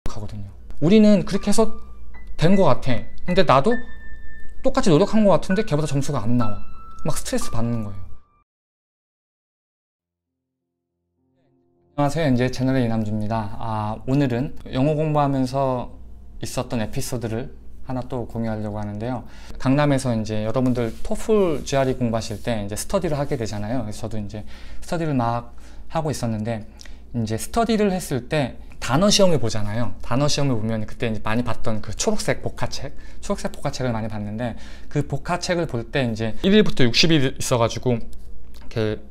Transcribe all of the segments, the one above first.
하거든요. 우리는 그렇게 해서 된 것 같아. 근데 나도 똑같이 노력한 것 같은데 걔보다 점수가 안 나와. 막 스트레스 받는 거예요. 안녕하세요. 이제 채널의 이남주입니다. 오늘은 영어 공부하면서 있었던 에피소드를 하나 또 공유하려고 하는데요. 강남에서 이제 여러분들 토플 GRE 공부하실 때 이제 스터디를 하게 되잖아요. 그래서 저도 이제 스터디를 막 하고 있었는데, 이제 스터디를 했을 때 단어 시험을 보잖아요. 단어 시험을 보면 그때 이제 많이 봤던 그 초록색 복화책을 많이 봤는데, 그 복화책을 볼 때 이제 1일부터 60일 있어가지고 그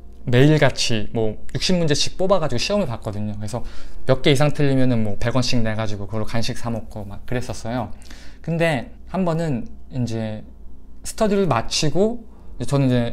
매일같이 뭐 60문제씩 뽑아가지고 시험을 봤거든요. 그래서 몇 개 이상 틀리면은 뭐 100원씩 내가지고 그걸로 간식 사 먹고 막 그랬었어요. 근데 한 번은 이제 스터디를 마치고, 저는 이제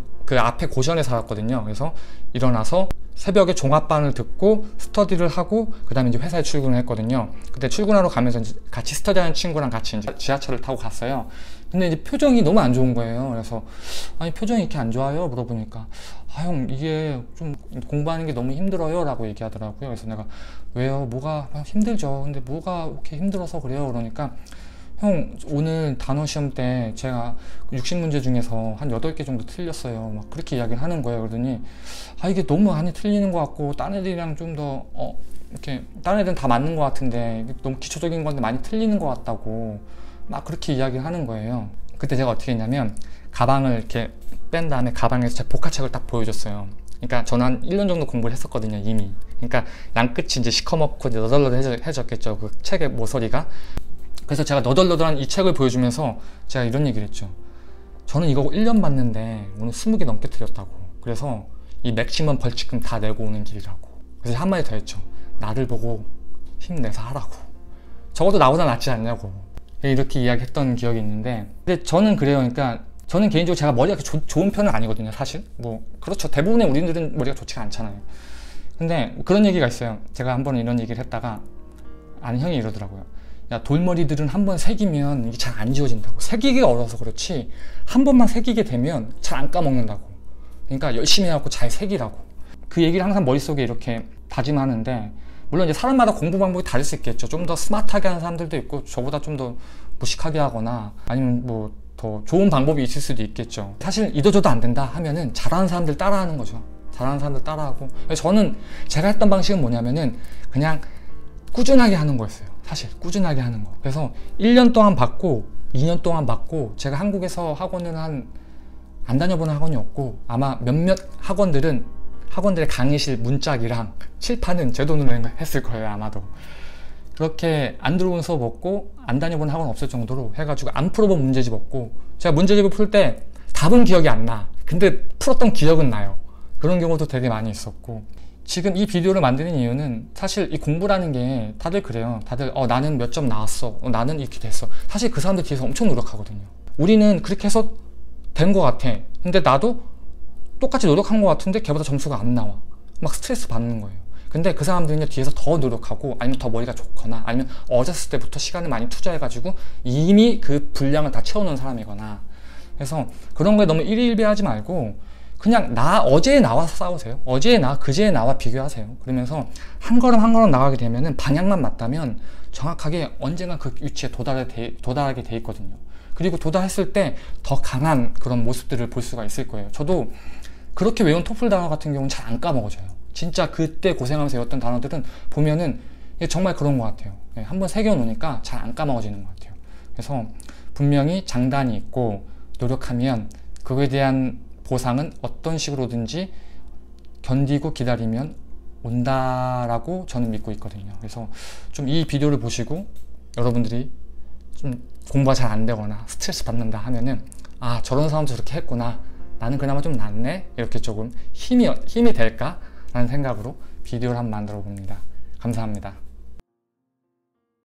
그 앞에 고시원에 살았거든요. 그래서 일어나서 새벽에 종합반을 듣고 스터디를 하고 그 다음에 이제 회사에 출근을 했거든요. 그때 출근하러 가면서 같이 스터디하는 친구랑 같이 이제 지하철을 타고 갔어요. 근데 이제 표정이 너무 안 좋은 거예요. 그래서 아니 표정이 이렇게 안 좋아요? 물어보니까 형 이게 좀 공부하는 게 너무 힘들어요 라고 얘기하더라고요. 그래서 내가 왜요? 뭐가 힘들죠. 근데 뭐가 이렇게 힘들어서 그래요? 그러니까 형 오늘 단어 시험 때 제가 60문제 중에서 한 8개 정도 틀렸어요. 막 그렇게 이야기를 하는 거예요. 그러더니 이게 너무 많이 틀리는 것 같고 딴 애들이랑 좀 더 이렇게 다른 애들은 다 맞는 것 같은데 너무 기초적인 건데 많이 틀리는 것 같다고 막 그렇게 이야기를 하는 거예요. 그때 제가 어떻게 했냐면 가방을 이렇게 뺀 다음에 가방에서 제 복화책을 딱 보여줬어요. 그러니까 저는 한 1년 정도 공부를 했었거든요 이미. 그러니까 양끝이 이제 시커멓고 너덜너덜해졌겠죠 그 책의 모서리가. 그래서 제가 너덜너덜한 이 책을 보여주면서 제가 이런 얘기를 했죠. 저는 이거 1년 봤는데 오늘 20개 넘게 틀렸다고. 그래서 이 맥시멈 벌칙금 다 내고 오는 길이라고. 그래서 한마디 더 했죠. 나를 보고 힘내서 하라고. 적어도 나보다 낫지 않냐고. 이렇게 이야기했던 기억이 있는데, 근데 저는 그래요. 그러니까 저는 개인적으로 제가 머리가 좋은 편은 아니거든요 사실. 뭐 그렇죠. 대부분의 우리들은 머리가 좋지가 않잖아요. 근데 그런 얘기가 있어요. 제가 한 번은 이런 얘기를 했다가 아는 형이 이러더라고요. 야, 돌머리들은 한 번 새기면 이게 잘 안 지워진다고. 새기기가 어려워서 그렇지 한 번만 새기게 되면 잘 안 까먹는다고. 그러니까 열심히 해갖고 잘 새기라고. 그 얘기를 항상 머릿속에 이렇게 다짐하는데, 물론 이제 사람마다 공부 방법이 다를 수 있겠죠. 좀 더 스마트하게 하는 사람들도 있고 저보다 좀 더 무식하게 하거나 아니면 뭐 더 좋은 방법이 있을 수도 있겠죠. 사실 이도저도 안 된다 하면은 잘하는 사람들 따라하는 거죠. 잘하는 사람들 따라하고. 저는 제가 했던 방식은 뭐냐면은 그냥 꾸준하게 하는 거였어요. 사실 꾸준하게 하는 거. 그래서 1년 동안 받고 2년 동안 받고, 제가 한국에서 학원을 안 다녀보는 학원이 없고 아마 몇몇 학원들의 강의실 문짝이랑 칠판은 제 돈으로 했을 거예요 아마도. 그렇게 안 들어온 수업 없고 안 다녀본 학원 없을 정도로 해가지고 안 풀어본 문제집 없고, 제가 문제집을 풀 때 답은 기억이 안 나. 근데 풀었던 기억은 나요. 그런 경우도 되게 많이 있었고, 지금 이 비디오를 만드는 이유는 사실 이 공부라는 게 다들 그래요. 다들 나는 몇 점 나왔어. 나는 이렇게 됐어. 사실 그 사람들 뒤에서 엄청 노력하거든요. 우리는 그렇게 해서 된 것 같아. 근데 나도 똑같이 노력한 것 같은데 걔보다 점수가 안 나와. 막 스트레스 받는 거예요. 근데 그 사람들은 뒤에서 더 노력하고 아니면 더 머리가 좋거나 아니면 어렸을 때부터 시간을 많이 투자해가지고 이미 그 분량을 다 채워놓은 사람이거나. 그래서 그런 거에 너무 일희일비하지 말고 그냥 어제의 나와 싸우세요. 어제의 나, 그제의 나와 비교하세요. 그러면서 한 걸음 한 걸음 나가게 되면은 방향만 맞다면 정확하게 언젠가 그 위치에 도달하게 돼 있거든요. 그리고 도달했을 때 더 강한 그런 모습들을 볼 수가 있을 거예요. 저도 그렇게 외운 토플 단어 같은 경우는 잘 안 까먹어져요. 진짜 그때 고생하면서 외웠던 단어들은 보면은 정말 그런 것 같아요. 한번 새겨놓으니까 잘 안 까먹어지는 것 같아요. 그래서 분명히 장단이 있고 노력하면 그거에 대한 보상은 어떤 식으로든지 견디고 기다리면 온다라고 저는 믿고 있거든요. 그래서 좀 이 비디오를 보시고 여러분들이 좀 공부가 잘 안 되거나 스트레스 받는다 하면은 저런 사람도 저렇게 했구나, 나는 그나마 좀 낫네, 이렇게 조금 힘이 될까 라는 생각으로 비디오를 한번 만들어 봅니다. 감사합니다.